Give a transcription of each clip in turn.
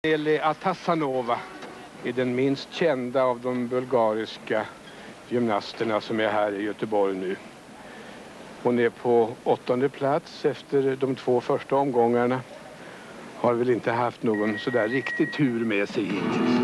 Nelly Atassanova är den minst kända av de bulgariska gymnasterna som är här i Göteborg nu. Hon är på 8:e plats efter de 2 första omgångarna. Har väl inte haft någon sådär riktig tur med sig hittills.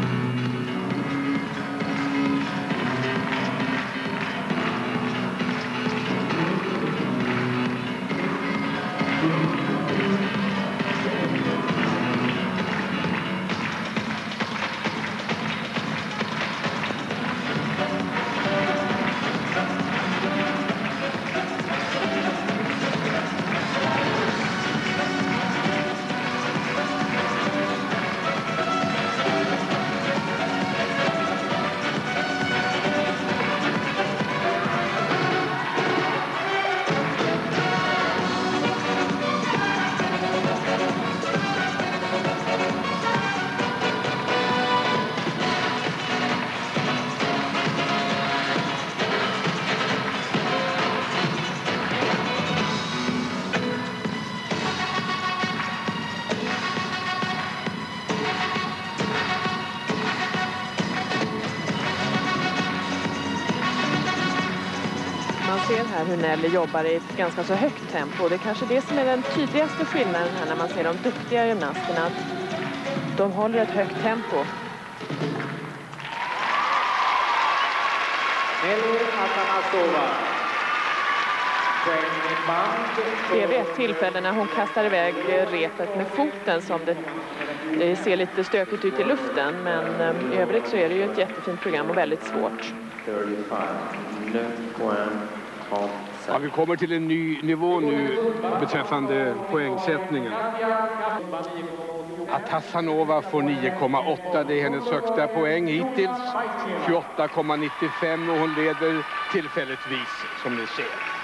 Man ser här hur Nelly jobbar i ett ganska så högt tempo. Det är kanske det som är den tydligaste skillnaden här när man ser de duktiga gymnasterna. De håller ett högt tempo. Nelly Atassanova. Det är vid ett tillfälle när hon kastar iväg repet med foten som det ser lite stökigt ut i luften. Men i övrigt så är det ju ett jättefint program och väldigt svårt. Ja, vi kommer till en ny nivå nu beträffande poängsättningen. Atassanova får 9,8. Det är hennes högsta poäng hittills. 28,95 och hon leder tillfälligtvis som ni ser.